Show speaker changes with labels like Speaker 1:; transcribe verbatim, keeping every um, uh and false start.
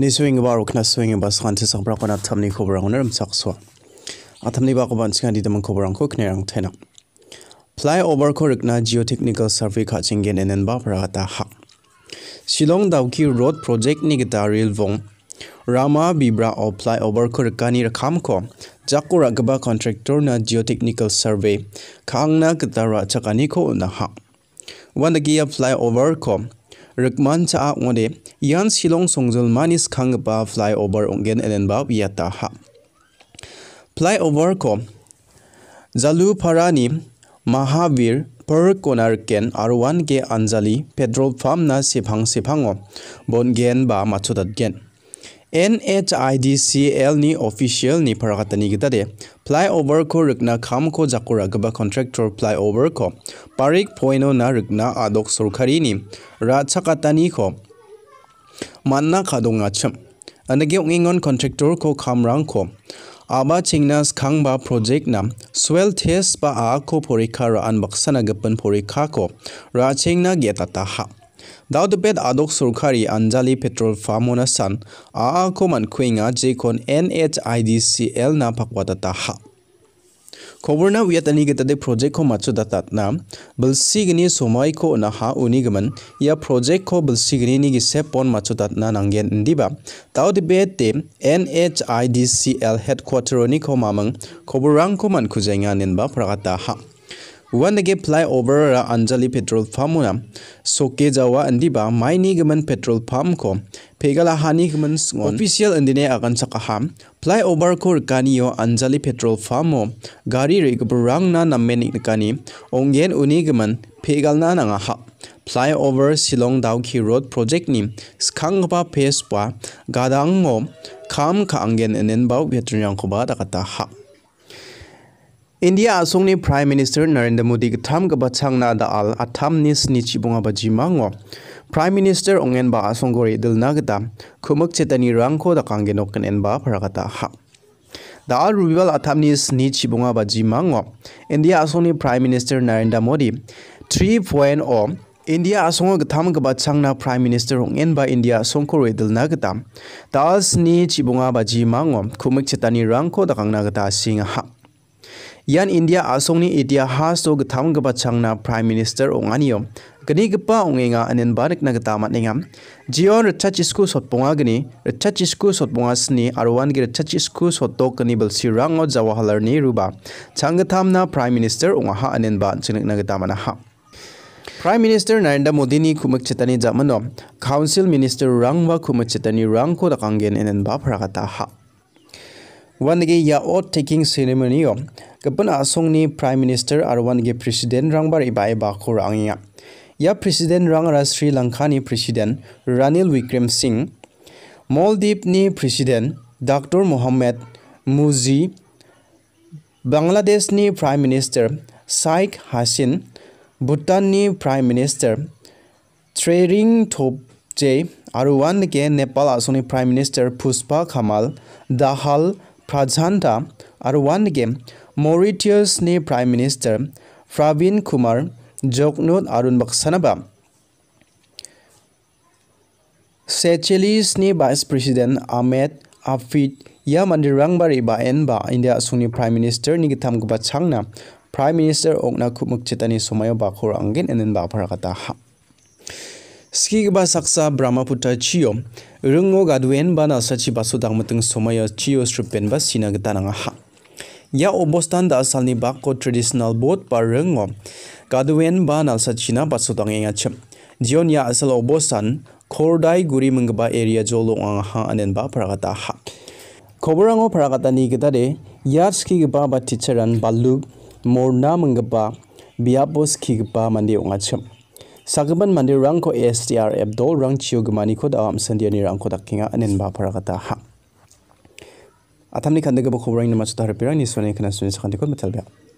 Speaker 1: Ni swing baru kena swing bas kanti sang berapa nak tam ni kobrang oner msak so. Atam ni bako ban singa di teman kobrang ko kena yang tenak. Flyover ko rikna geotechnical survey ka cingen enen ba perata hak. Shillong Dauki Road Project ni kita real vong. Rama Bibra o flyover ko rikani rakam ko. Jako ragaba contractor na geotechnical survey. Kaang na kita ra chakani ko na hak. Wanda gia flyover ko. Rikman cha ngode yan Shillong Songjol manis khangba flyover ongen enen ba yata ha. Flyover ko Jalu Parani Mahavir per konar ken arwan ge Anjali petrol farm na sipang sipango bongen ba machudat gen N H I D C L ni official ni parakatani gitade flyover ko rikna kham ko jakura gaba contractor flyover ko parik poino na rikna adok sorkari ni ra chakatani ko manna khadonga cham anage ngingon contractor ko khamrang ko aba chingnas khangba project na soil test ba a ko porikha ra an baksana gapan porikha ko ra chingna getata ha Daudbed adok surkari Anjali petrol farmona san a ko man kuinga jekon N H I D C L na pakwatata ha Koborna wiatani getade project ko machu datat na bilsigni somai ko na ha unigaman ya project ko bilsigni ni gise pon machu dat na nangen ndiba Daudbed te N H I D C L headquarter ni ko mamang koborang ko man kujenga nenba pragata ha Wanage flyover ra Anjali petrol farmuna soke jawa andiba maini gaman petrol pump ko pegala hani gaman official andine akan chakaha flyover ko kaniyo Anjali petrol farmo gari re gabrang na nameni kani ongen uni gaman pegalna nanga ha flyover Shillong Dauki Road project ni skangba phase pa gadango kham kha angen enen bau vetriang ko ba dakata ha India asongni Prime Minister Narendra Modi gtham ga bachang na da al Atam nis ni chibunga bajimango Prime Minister ongen ba asongori dilna gata Kumikchetgenok ko da kangenok ken ba paragata ha da al rural Atam nis ni chibunga bajimango India asongni Prime Minister Narendra Modi three point oh India asongo gtham ga bachang na Prime Minister ongen ba India asongko redilna gata da al ni chibunga bajimango Kumikchetgenok ko da kangna gata singa ha Yan India asongni itihas to gatham gabachangna Prime Minister onganio gani gapa ongenga anen barik na gata matningam jion rachachisku sotponga gani rachachisku sotponga sni arwan gi rachachisku sotok gani balsi rango Jawaharlal Nehru ba changatham na Prime Minister ongaha anen ba chinik na gata mana ha Prime Minister Narendra Modi ni Kumikchetani jamano Council Minister rangwa Kumikchetani rangko da kangen enen ba pragata ha Wanage ya oath taking ceremony o kapan asong ni Prime Minister arwan ge President rangbar ibai ba ko rangia ya President rang ra Sri Lanka ni President Ranil Wickremesinghe Maldives ni President Doctor Mohamed Muzi Bangladesh ni Prime Minister Sheikh Hasina Bhutan ni Prime Minister Trering Tobje arwan ge Nepal asong ni Prime Minister Pushpa Kamal Dahal Prajanta arwan game Mauritius ni Prime Minister Pravin Kumar Joknot arun baksanaba Seychelles ni Vice President Ahmed Afid ya mandirang bari ba en ba India suni Prime Minister ni githam gba changna Prime Minister okna Kumikchetani somayo ba khor angin enen ba parakata ha Ski gba saksa Brahmaputra chiyo rungo gadwen bana sachi basu dangmatung somaya chiyo strupen ba sina gtananga ha ya obostan da asalni bakko traditional boat par rungo gadwen bana sachina basu dangenga chim jion ya asal obostan khordai guri mungba area jolo anga ha anen ba paragata ha khoborango paragata ni gitade ya ski gba ba teacheran balu morna mungba biapo ski gba mande onga chim Sagaban mandi rangko S T R F dol rang chiyo gumani ko da am sandiani rangko dakinga anen ba paragata ha Atam ni kandega ba khobrang na machu tar pirang ni sone kana sune sakanti ko metal ba